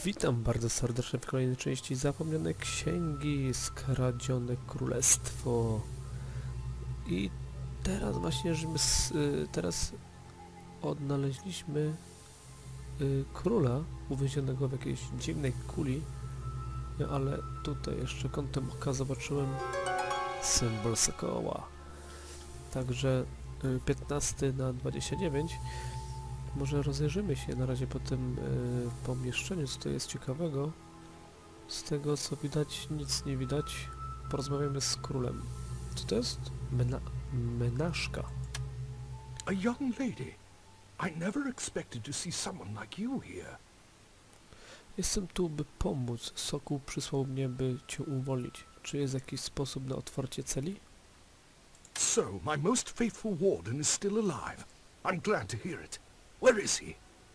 Witam bardzo serdecznie w kolejnej części Zapomniane Księgi, Skradzione Królestwo. I teraz właśnie, teraz odnaleźliśmy króla uwięzionego w jakiejś dziwnej kuli, ale tutaj jeszcze kątem oka zobaczyłem symbol sokoła. Także 15 na 29. Może rozejrzymy się na razie po tym pomieszczeniu, co to jest ciekawego. Z tego co widać, nic nie widać. Porozmawiamy z królem. Co to jest? Menażka. A young lady. I never expected to see someone like you here. Jestem tu, by pomóc. Sokół przysłał mnie, by cię uwolnić. Czy jest jakiś sposób na otwarcie celi? So, my most faithful warden is still alive. I'm glad to hear it. Where is he?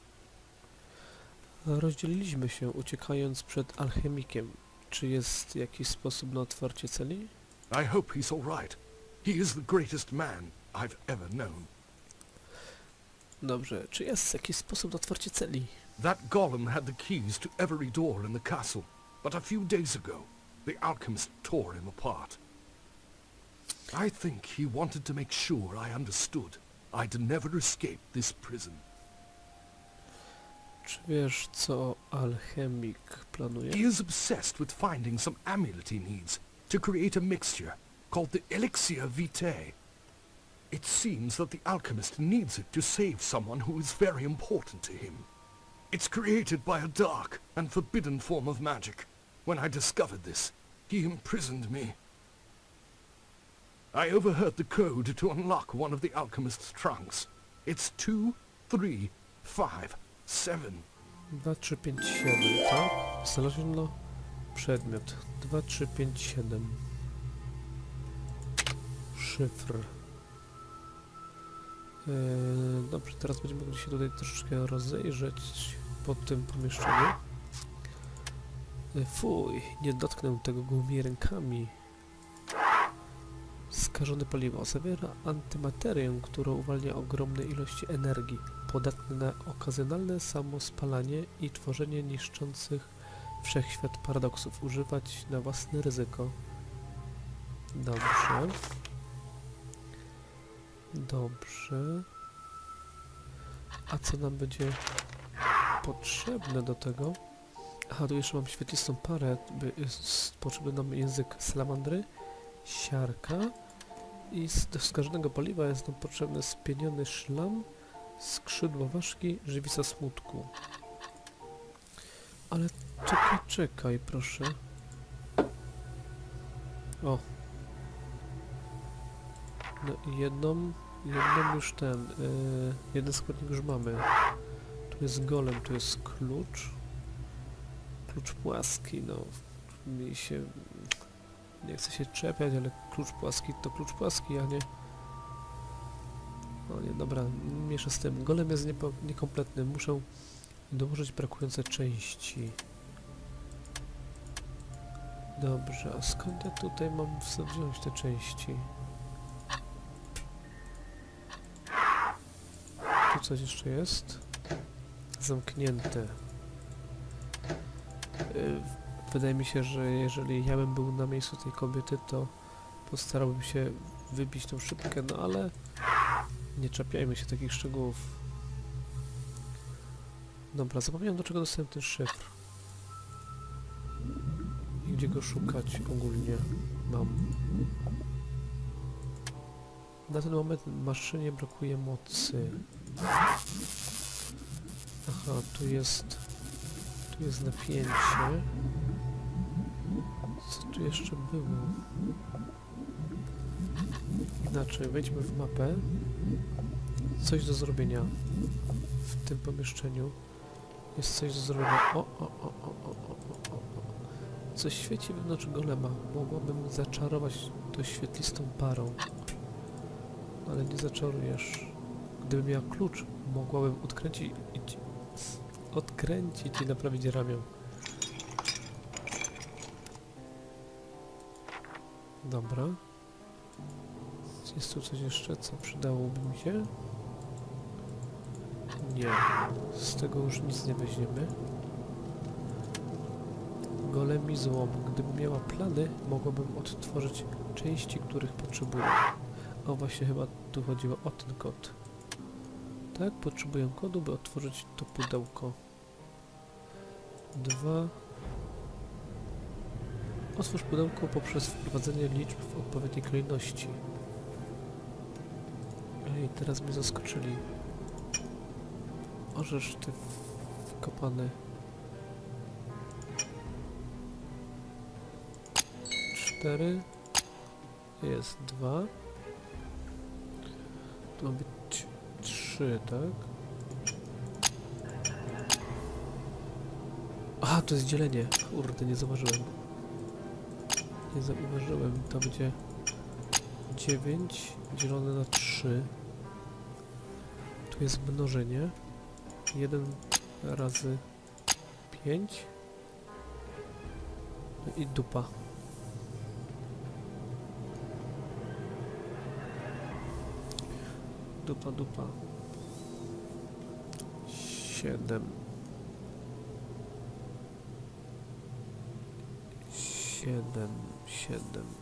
Rozdzieliliśmy się, uciekając przed alchemikiem. Czy jest jakiś sposób na otwarcie celi? I hope he's all right. He is the greatest man I've ever known. Dobrze, czy jest jakiś sposób na otwarcie celi? That golem had the keys to every door in the castle, but a few days ago, the alchemist tore him apart. I think he wanted to make sure I understood I'd never escape this prison. Czy wiesz, co alchemik planuje? He is obsessed with finding some amulet he needs to create a mixture called the Elixir Vitae. It seems that the alchemist needs it to save someone who is very important to him. It's created by a dark and forbidden form of magic. When I discovered this, he imprisoned me. I overheard the code to unlock one of the alchemist's trunks. It's 2, 3, 5, 7. 2, 3, 5, 7, tak? Znaleziono przedmiot. 2, 3, 5, 7. Szyfr. Dobrze, teraz będziemy mogli się tutaj troszeczkę rozejrzeć po tym pomieszczeniu. Fuj, nie dotknę tego gołymi rękami. Skażone paliwo zawiera antymaterię, która uwalnia ogromne ilości energii, podatne na okazjonalne samospalanie i tworzenie niszczących wszechświat paradoksów. Używać na własne ryzyko. Dobrze. Dobrze. A co nam będzie potrzebne do tego? Aha, tu jeszcze mam świetlistą parę. Potrzebny nam język salamandry, siarka i do skażonego paliwa jest nam potrzebny spieniony szlam, skrzydło ważki, żywica smutku. Ale czekaj, proszę. O! No i jedną już jeden składnik już mamy. Tu jest golem, tu jest klucz. Klucz płaski, no mi się... Nie chcę się czepiać, ale klucz płaski to klucz płaski, a nie... No nie, dobra, miesza z tym. Golem jest niekompletny, muszę dołożyć brakujące części. Dobrze, a skąd ja tutaj mam wziąć te części? Tu coś jeszcze jest? Zamknięte. Wydaje mi się, że jeżeli ja bym był na miejscu tej kobiety, to postarałbym się wybić tą szybkę, no ale nie czepiajmy się takich szczegółów. Dobra, zapomniałem, do czego dostałem ten szyfr. I gdzie go szukać ogólnie mam. Na ten moment maszynie brakuje mocy. Aha, tu jest napięcie. Co tu jeszcze było? Inaczej, wejdźmy w mapę. Coś do zrobienia w tym pomieszczeniu. Jest coś do zrobienia. Coś świeci wewnątrz golema. Mogłabym zaczarować to świetlistą parą. Ale nie zaczarujesz. Gdybym miał klucz, mogłabym odkręcić i naprawić ramię. Dobra. Jest tu coś jeszcze, co przydałoby mi się? Nie. Z tego już nic nie weźmiemy. mi złom. Gdybym miała plany, mogłabym odtworzyć części, których potrzebuję. O, właśnie chyba tu chodziło o ten kod. Tak, potrzebuję kodu, by otworzyć to pudełko. 2. Otwórz pudełko poprzez wprowadzenie liczb w odpowiedniej kolejności. Ej, teraz mnie zaskoczyli. Orzesz ty wkopany. 4. Jest 2. To ma być 3, tak? Aha, to jest dzielenie. Kurde, nie zauważyłem. Nie zauważyłem. To będzie 9 dzielone na 3. Tu jest mnożenie. 1 razy 5. I dupa. Dupa. 7. 7.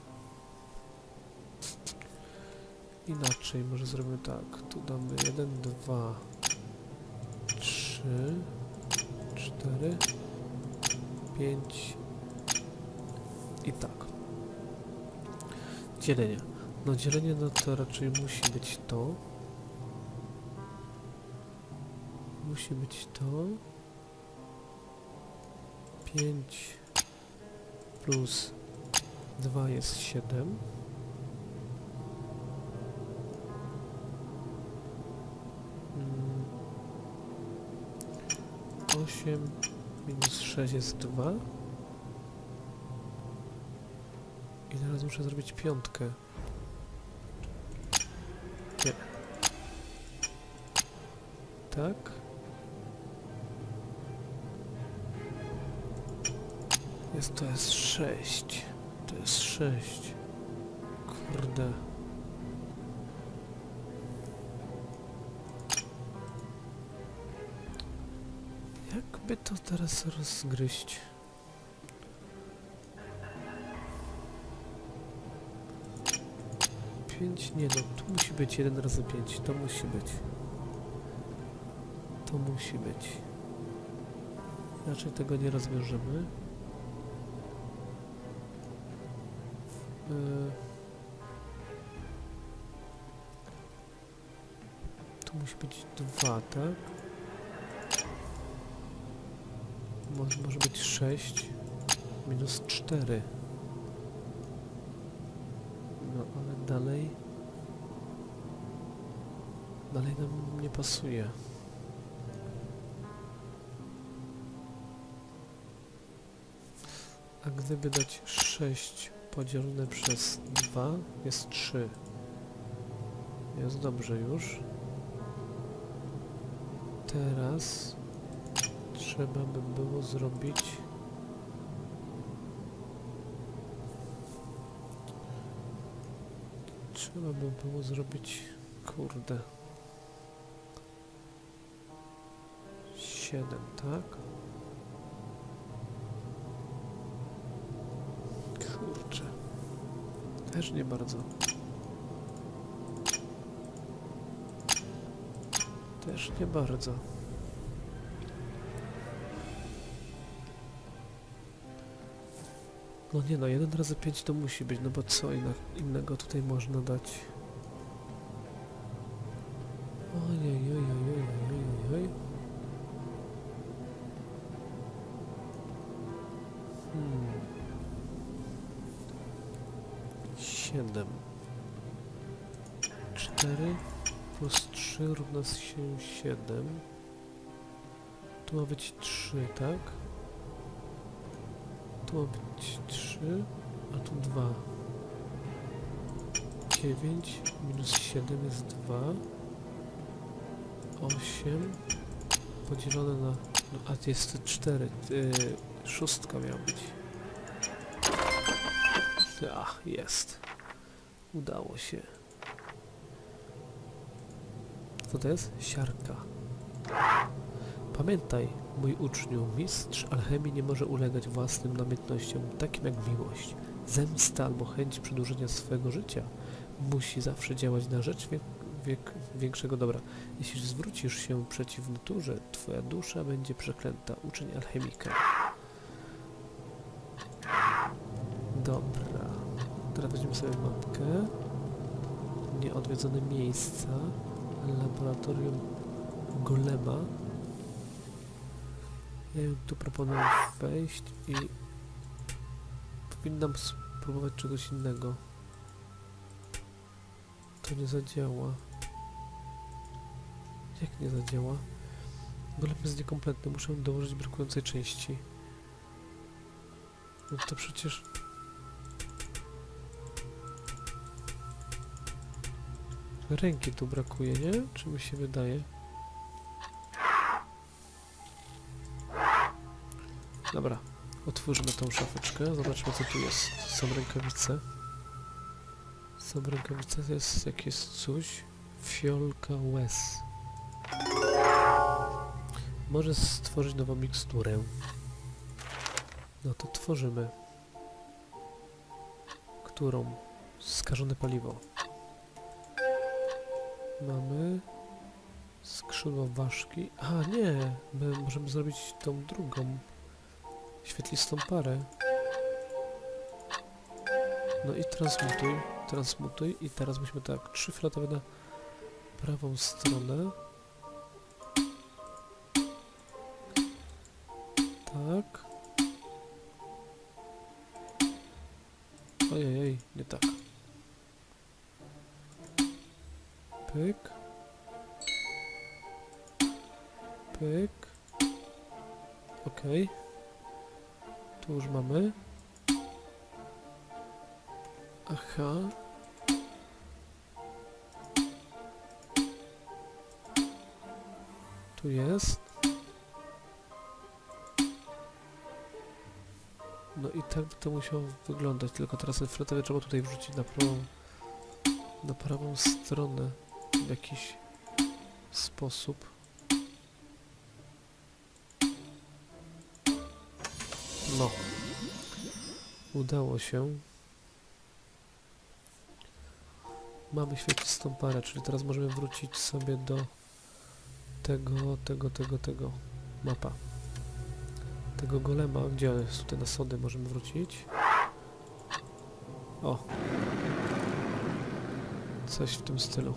Inaczej, może zrobimy tak. Tu damy 1, 2, 3, 4, 5 i tak. Dzielenie. No dzielenie, no to raczej musi być to. Musi być to. 5 plus 2 jest 7. 8 minus 6 jest 2. I teraz muszę zrobić piątkę. Nie. Tak. To jest 6. To jest 6. Kurde. Jakby to teraz rozgryźć? Pięć, nie no, tu musi być 1 razy 5. To musi być. To musi być. Inaczej tego nie rozwiążemy. Tu musi być 2, tak? Może być 6 minus 4. No ale dalej nam nie pasuje. A gdyby dać 6 podzielone przez 2 jest 3. Jest dobrze już. Teraz trzeba by było zrobić kurde 7, tak? Kurczę. Też nie bardzo. Też nie bardzo. No nie no, 1 razy 5 to musi być, no bo co innego tutaj można dać? Ojej. 7. 4 plus 3 równa się 7. Tu ma być 3, tak? Tu ma być 3, a tu 2. 9 minus 7 jest 2. 8 podzielone na... No, a jest 4. Szóstka miała być. Ach, jest. Udało się. Co to jest? Siarka. Pamiętaj, mój uczniu, mistrz alchemii nie może ulegać własnym namiętnościom, takim jak miłość, zemsta albo chęć przedłużenia swego życia. Musi zawsze działać na rzecz większego dobra. Jeśli zwrócisz się przeciw naturze, twoja dusza będzie przeklęta. Uczeń alchemika. Dobra. Teraz weźmiemy sobie mapkę. Nieodwiedzone miejsca. Laboratorium Golema. Ja bym tu proponuję wejść i powinnam spróbować czegoś innego. To nie zadziała. Jak nie zadziała? Golem jest niekompletny, muszę dołożyć brakującej części. No to przecież... Ręki tu brakuje, nie? Czy mi się wydaje? Dobra, otwórzmy tą szafeczkę, zobaczmy co tu jest. Są rękawice. Są rękawice, to jest jakieś coś. Fiolka łez. Może stworzyć nową miksturę. No to tworzymy. Którą? Skażone paliwo. Mamy skrzydło ważki. A nie, my możemy zrobić tą drugą świetlistą parę. No i transmutuj i teraz musimy tak 3 fioletowe na prawą stronę. Tak. Ojej, nie tak. Pyk. Pyk. Okej. Tu już mamy. Aha. Tu jest. No i tak by to musiało wyglądać, tylko teraz ten fioletowy trzeba tutaj wrzucić na prawą stronę w jakiś sposób. No. Udało się. Mamy świetlistą parę, czyli teraz możemy wrócić sobie do tego mapa. Tego golema, gdzie jest tutaj na sody możemy wrócić. O! Coś w tym stylu.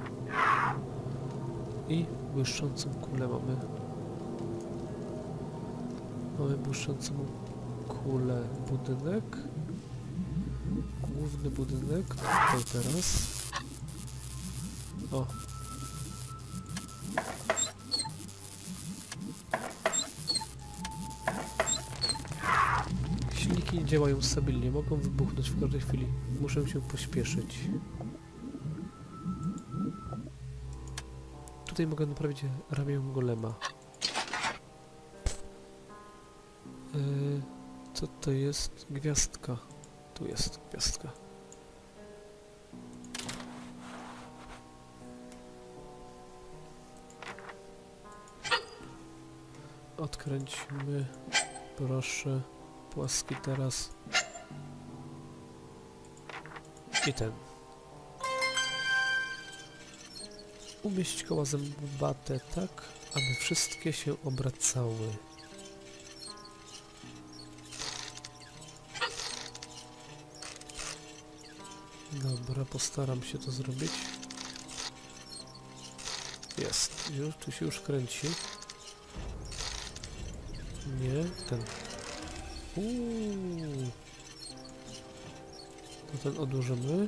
I błyszczącą kulę mamy. Mamy błyszczącą kulę, budynek. Główny budynek, tutaj teraz. O! Silniki działają stabilnie, mogą wybuchnąć w każdej chwili. Muszę się pośpieszyć. Tutaj mogę naprawić ramię golema. Co to jest? Gwiazdka. Tu jest gwiazdka. Odkręćmy, proszę, płaski teraz. I ten. Umieść koła zębate tak, aby wszystkie się obracały. Dobra, postaram się to zrobić. Jest. Już, tu się już kręci. Nie, ten. To ten odłożymy.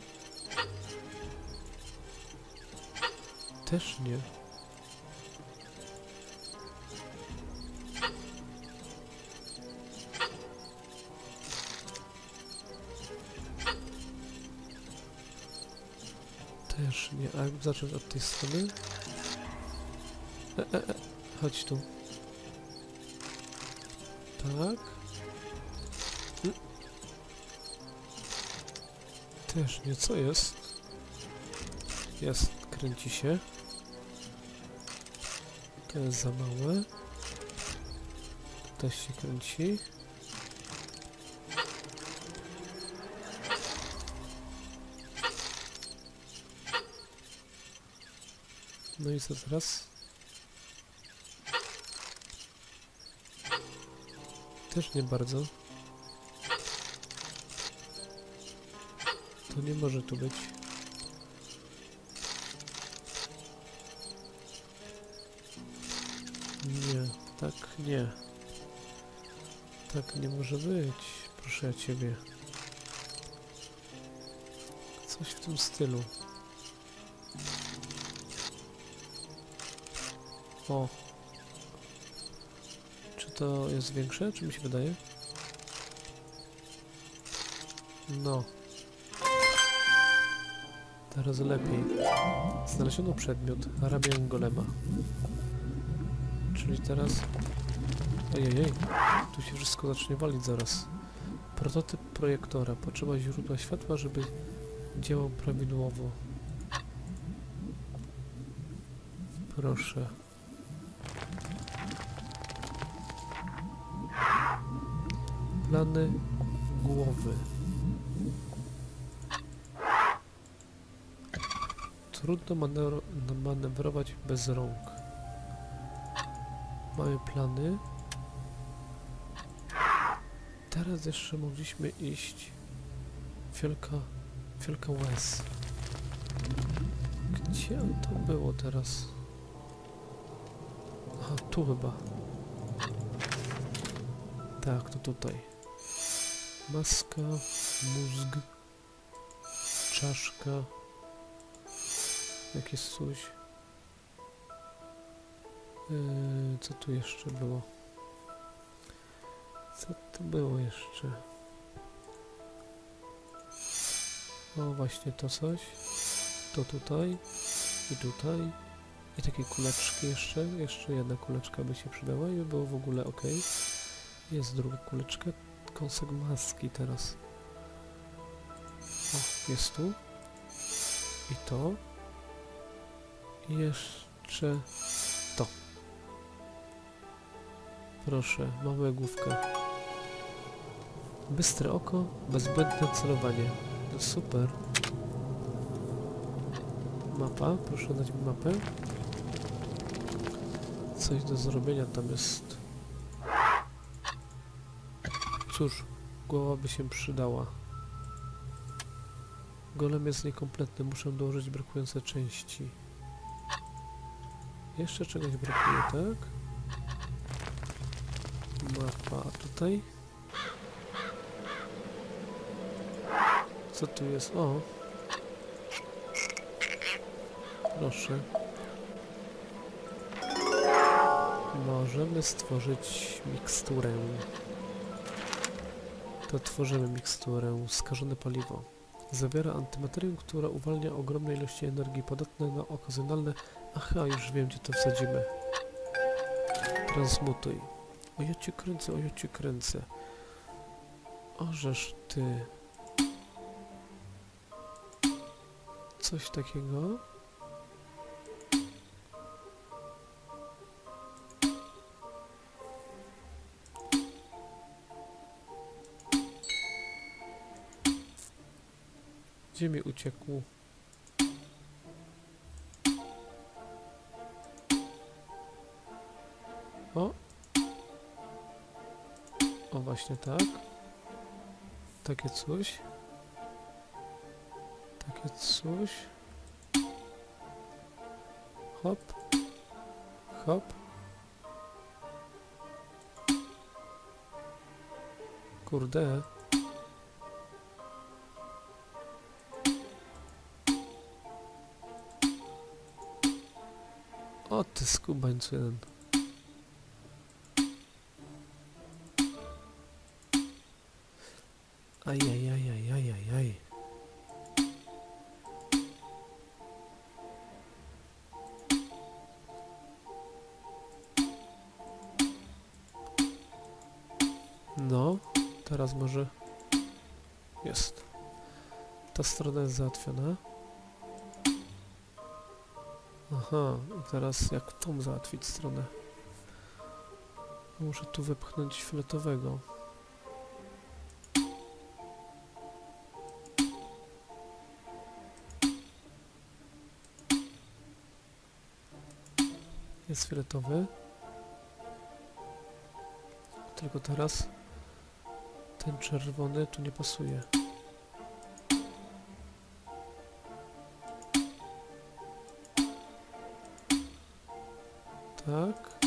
Też nie. Też nie. A jak zacząć od tej strony? Chodź tu. Tak. Też nie. Co jest? Jest. Kręci się. To jest za małe. też się kręci. No i co teraz? Też nie bardzo. To nie może tu być. Nie, tak nie. Tak nie może być, proszę ja ciebie. Coś w tym stylu. O. Czy to jest większe, czy mi się wydaje? No. Teraz lepiej. Znaleziono przedmiot, ramię golema. Czyli teraz... Ojej, tu się wszystko zacznie walić zaraz. Prototyp projektora. Potrzeba źródła światła, żeby działał prawidłowo. Proszę. Plany głowy. Trudno manewrować bez rąk. Mamy plany. Teraz jeszcze mogliśmy iść Fiolka łez. Gdzie to było teraz? Aha, tu chyba. Tak, to tutaj. Maska, mózg, czaszka. Jakieś coś. Co tu jeszcze było? Co tu było jeszcze? O, właśnie to coś. To tutaj. I tutaj. I takie kuleczki jeszcze. Jeszcze jedna kuleczka by się przydała i by było w ogóle ok. Jest druga kuleczka. Kąsek maski teraz. O, jest tu. I to. I jeszcze to. Proszę, mamy główkę. Bystre oko, bezbłędne celowanie. No super. Mapa, proszę dać mi mapę. Coś do zrobienia tam jest. Cóż, głowa by się przydała. Golem jest niekompletny, muszę dołożyć brakujące części. Jeszcze czegoś brakuje, tak? Mapa, a tutaj? Co tu jest? O! Proszę. Możemy stworzyć miksturę. To tworzymy miksturę. Skażone paliwo. Zawiera antymaterię, która uwalnia ogromne ilości energii podatne na okazjonalne... Aha, już wiem, gdzie to wsadzimy. Transmutuj. O ja cię kręcę, o ja cię kręcę. Ożeż ty. Coś takiego. Gdzie mi uciekł? O! O, właśnie tak. Takie coś. Takie coś. Hop. Hop. Kurde. O ty skubańcu jeden. Ajajajajajajaj. No, teraz może jest. Ta strona jest załatwiona. Aha, i teraz jak tą załatwić stronę? Muszę tu wepchnąć fioletowego. Jest fioletowy. Tylko teraz ten czerwony tu nie pasuje. Tak.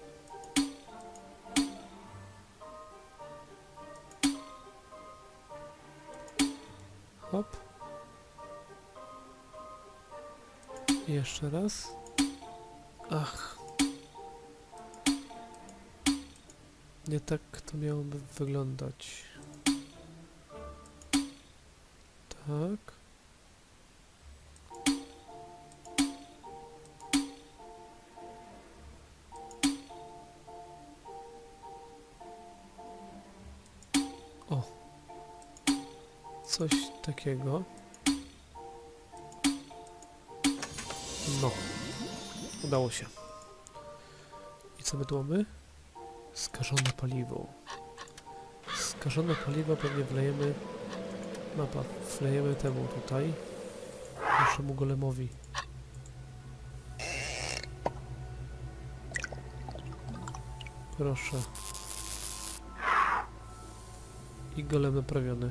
Hop. I jeszcze raz. Ach. Nie tak to miałoby wyglądać. Tak. O. Coś takiego. No. Udało się. I co my tu mamy? Skażone paliwo. Skażone paliwo pewnie wlejemy... Mapa. Wlejemy temu tutaj. Naszemu golemowi. Proszę. I golem naprawiony.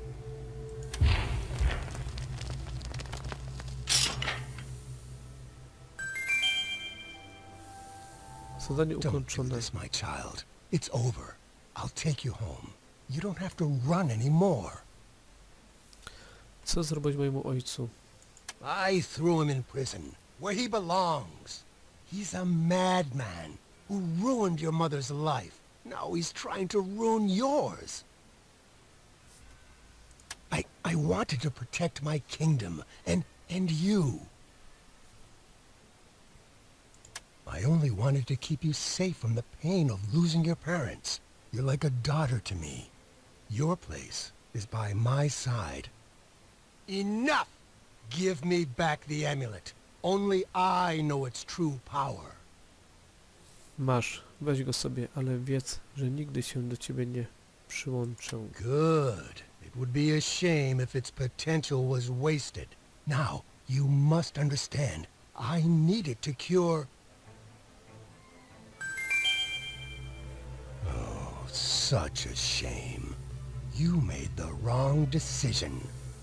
Zadanie Don't do ukończone. this, my child. It's over. I'll take you home. You don't have to run anymore. Co zrobić mojemu ojcu? I threw him in prison, where he belongs. He's a madman who ruined your mother's life. Now he's trying to ruin yours. I wanted to protect my kingdom and you. I only wanted to keep you safe from the pain of losing your parents. You're like a daughter to me. Your place is by my side. Enough! Give me back the amulet. Only I know its true power. Masz, weź go sobie, ale wiedz, że nigdy się do ciebie nie przyłączę. Good. It would be a shame if its potential was wasted. Now, you must understand. I need it to cure... Oh, such a shame. You made the wrong decision.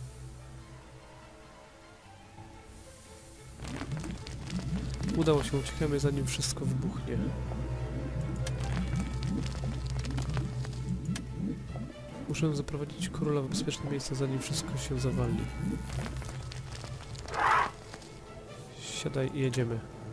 Udało się, uciekamy zanim wszystko wybuchnie. Muszę zaprowadzić króla w bezpieczne miejsce, zanim wszystko się zawali. Siadaj i jedziemy.